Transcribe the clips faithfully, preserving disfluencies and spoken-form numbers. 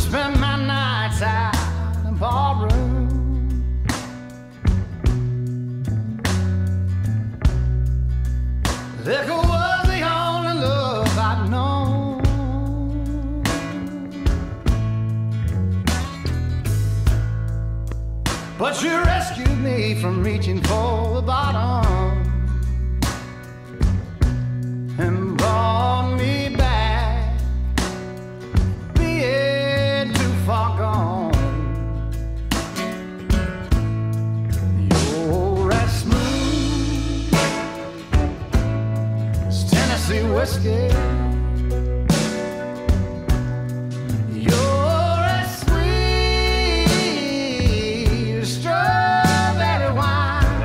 spend my nights out in ballroom. Liquor was the only love I'd known. But you rescued me from reaching for the bottom and brought me back, being too far gone. You're as smooth as Tennessee whiskey. You're as sweet as strawberry wine.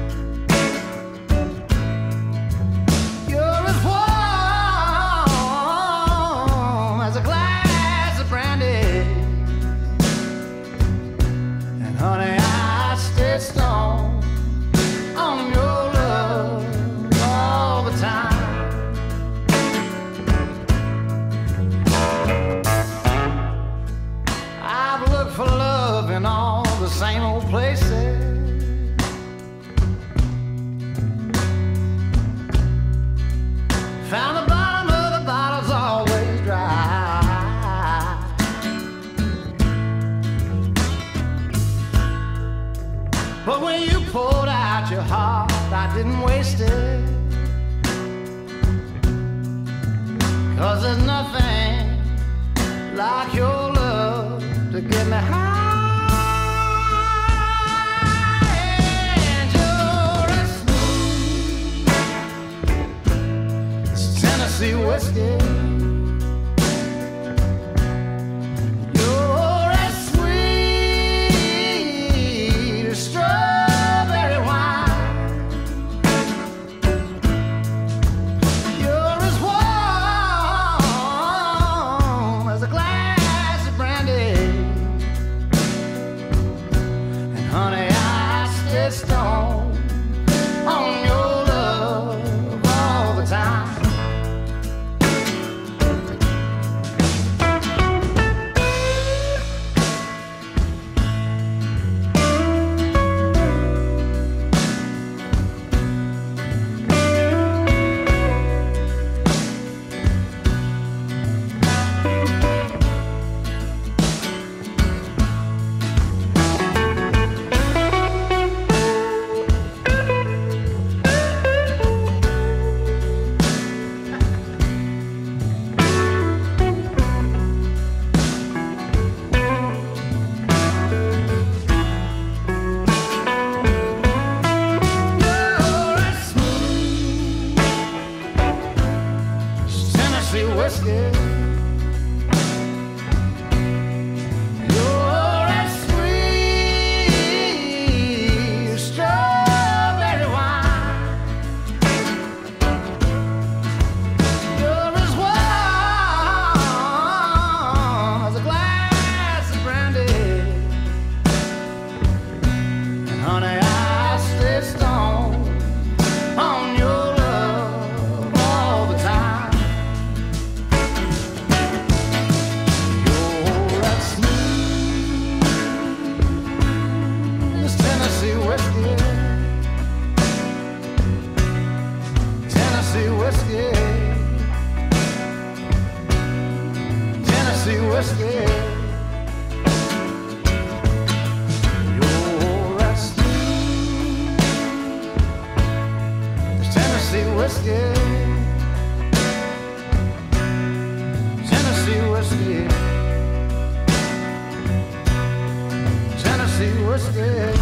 You're as warm as a glass of brandy. And honey, I stay stoned on your love all the time. I've looked for love in all the same old places. Found the bottom of the bottle's always dry. But when you poured out your heart, I didn't waste it. 'Cause there's nothing like your love to get me high. And you're as smooth as Tennessee whiskey. You're as sweet as strawberry wine. You're as warm as a glass of brandy. And honey, I stay stoned on your love all the time. Tennessee whiskey. You're as sweet as strawberry wine. You're as warm as a glass of brandy. And honey, I stay stoned on your love all the time. Tennessee whiskey, Tennessee whiskey, Tennessee whiskey. You're as smooth as Tennessee whiskey, Tennessee whiskey, Tennessee whiskey.